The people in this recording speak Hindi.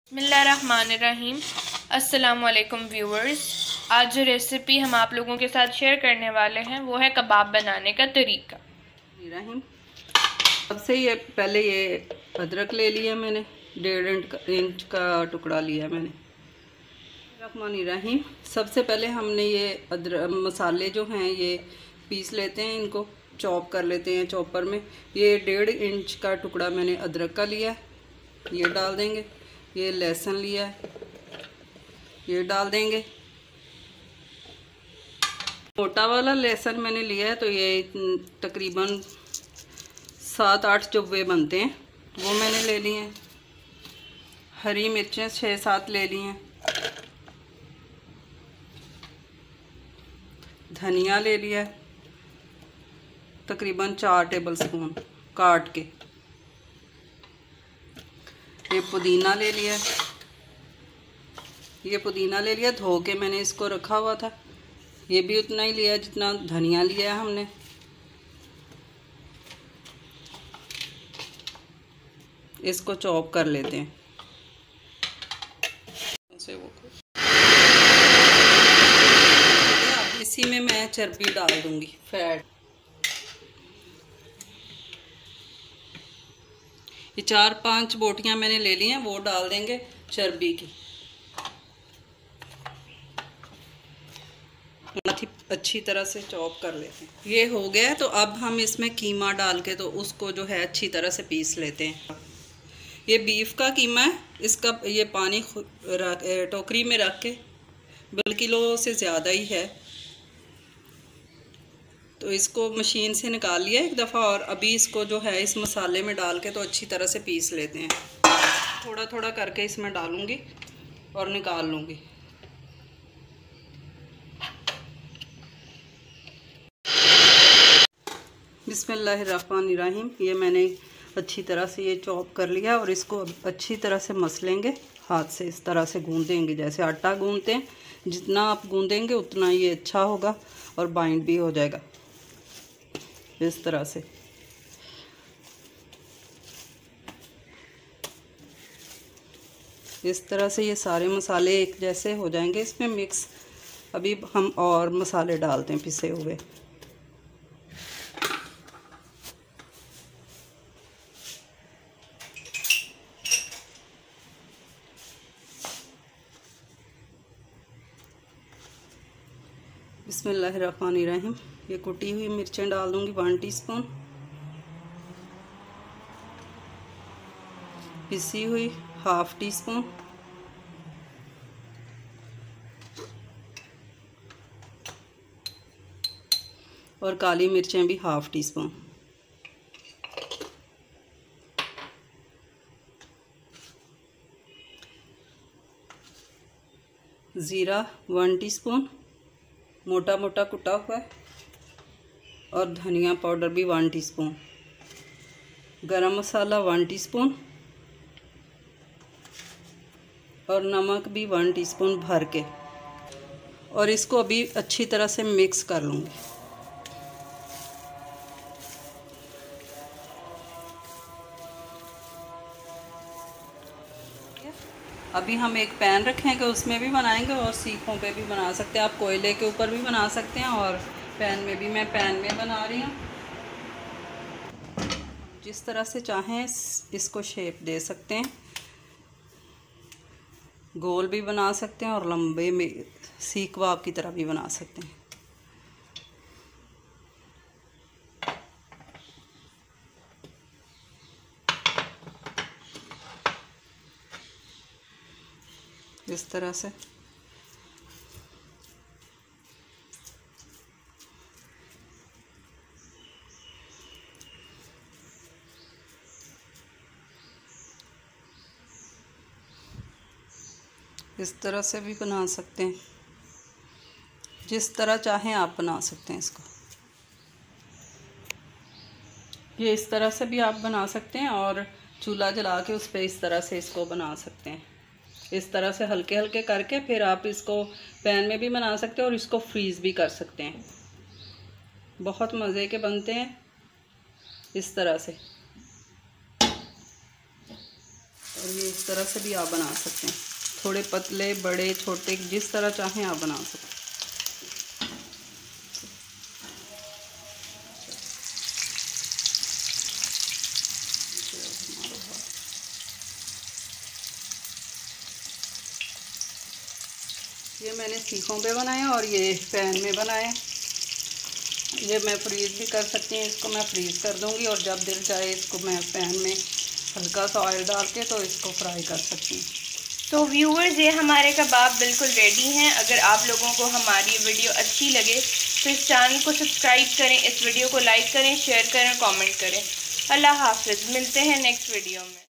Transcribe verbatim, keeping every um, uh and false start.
बिस्मिल्लाहिर्रहमानिर्रहीम। अस्सलामुअलैकुम व्यूअर्स। आज जो रेसिपी हम आप लोगों के साथ शेयर करने वाले हैं वो है कबाब बनाने का तरीका। रहीम सबसे ये पहले ये अदरक ले लिया मैंने, डेढ़ इंच का टुकड़ा लिया मैंने। रहीम सबसे पहले हमने ये अदरक मसाले जो हैं ये पीस लेते हैं, इनको चॉप कर लेते हैं चॉपर में। ये डेढ़ इंच का टुकड़ा मैंने अदरक का लिया है, ये डाल देंगे। ये लहसुन लिया है, ये डाल देंगे। मोटा वाला लहसुन मैंने लिया है, तो ये तकरीबन सात आठ चुब्बे बनते हैं, वो मैंने ले लिए हैं। हरी मिर्चें छः सात ले ली हैं। धनिया ले लिया है तकरीबन चार टेबल स्पून काट के। ये पुदीना ले लिया, ये पुदीना ले लिया धो के मैंने इसको रखा हुआ था। ये भी उतना ही लिया जितना धनिया लिया है हमने। इसको चॉप कर लेते हैं। वो अब इसी में मैं चर्बी डाल दूंगी, फैट। ये चार पांच बोटियां मैंने ले ली हैं, वो डाल देंगे चर्बी की। अच्छी तरह से चॉप कर लेते हैं। ये हो गया है, तो अब हम इसमें कीमा डाल के तो उसको जो है अच्छी तरह से पीस लेते हैं। ये बीफ का कीमा है, इसका ये पानी टोकरी में रख के बल्कि किलो से ज़्यादा ही है, तो इसको मशीन से निकाल लिया एक दफ़ा। और अभी इसको जो है इस मसाले में डाल के तो अच्छी तरह से पीस लेते हैं। थोड़ा थोड़ा करके इसमें डालूंगी और निकाल लूँगी। बिस्मिल्लाहिर्रहमानिर्रहीम। ये मैंने अच्छी तरह से ये चॉप कर लिया और इसको अच्छी तरह से मस लेंगे हाथ से। इस तरह से गूंदेंगे जैसे आटा गूंदते हैं। जितना आप गूंदेंगे उतना ये अच्छा होगा और बाइंड भी हो जाएगा इस तरह से। इस तरह से ये सारे मसाले एक जैसे हो जाएंगे इसमें मिक्स। अभी हम और मसाले डालते हैं पिसे हुए। बिस्मिल्लाहिर्रहमानिर्रहीम। ये कुटी हुई मिर्चें डाल दूंगी वन टीस्पून। पिसी हुई हाफ टी स्पून। और काली मिर्चें भी हाफ टी स्पून। ज़ीरा वन टीस्पून मोटा मोटा कुटा हुआ है। और धनिया पाउडर भी वन टीस्पून। गरम मसाला वन टीस्पून। और नमक भी वन टीस्पून भर के। और इसको अभी अच्छी तरह से मिक्स कर लूँगी। अभी हम एक पैन रखेंगे, उसमें भी बनाएंगे और सीखों पे भी बना सकते हैं आप। कोयले के ऊपर भी बना सकते हैं और पैन में भी। मैं पैन में बना रही हूँ। जिस तरह से चाहें इसको शेप दे सकते हैं। गोल भी बना सकते हैं और लंबे में सीख कबाब की तरह भी बना सकते हैं। इस तरह से इस तरह से भी बना सकते हैं। जिस तरह चाहें आप बना सकते हैं इसको। ये इस तरह से भी आप बना सकते हैं और चूल्हा जला के उस पर इस तरह से इसको बना सकते हैं। इस तरह से हल्के हल्के करके फिर आप इसको पैन में भी बना सकते हैं और इसको फ्रीज़ भी कर सकते हैं। बहुत मज़े के बनते हैं इस तरह से। और ये इस तरह से भी आप बना सकते हैं, थोड़े पतले, बड़े, छोटे, जिस तरह चाहें आप बना सकते हैं। ये मैंने सीखों पे बनाए और ये पैन में बनाए। ये मैं फ्रीज़ भी कर सकती हूँ, इसको मैं फ्रीज़ कर दूँगी और जब दिल चाहे इसको मैं पैन में हल्का सा ऑयल डाल के तो इसको फ्राई कर सकती हूँ। तो व्यूअर्स, ये हमारे कबाब बिल्कुल रेडी हैं। अगर आप लोगों को हमारी वीडियो अच्छी लगे तो इस चैनल को सब्सक्राइब करें, इस वीडियो को लाइक करें, शेयर करें, कमेंट करें। अल्लाह हाफ़िज़, मिलते हैं नेक्स्ट वीडियो में।